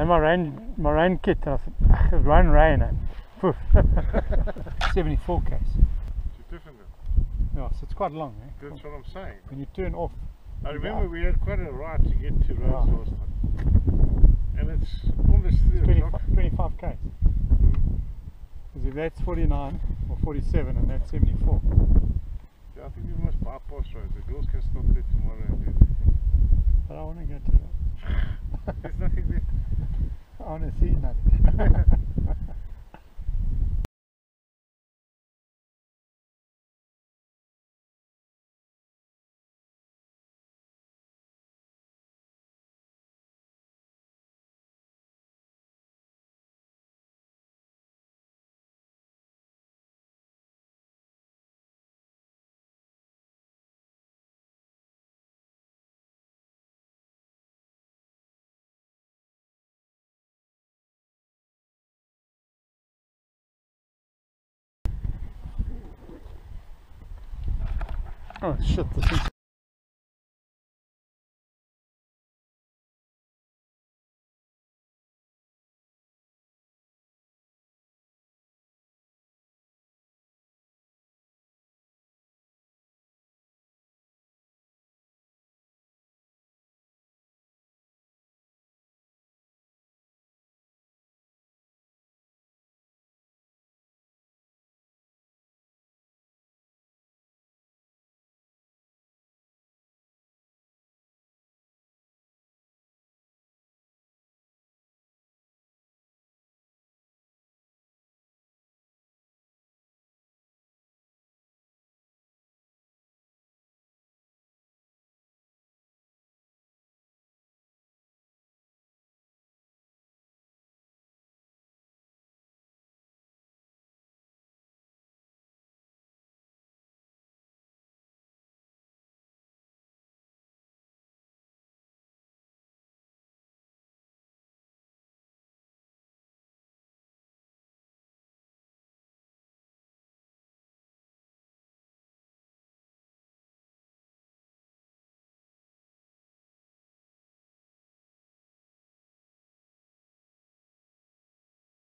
my rain kit, and I thought, "Ugh, it won't rain." And poof. 74 k's. It's different then. Yeah, so it's quite long, eh? That's what I'm saying. When you turn off. I remember we had quite a ride to get to Rhodes last time. And it's almost 3 o'clock. 25 k's. Because if that's 49 or 47 and that's 74. Yeah, I think we must bypass roads. The girls can stop there tomorrow and do their thing. But I want to go to that. There's nothing there. I want to see nothing. Oh shit, this is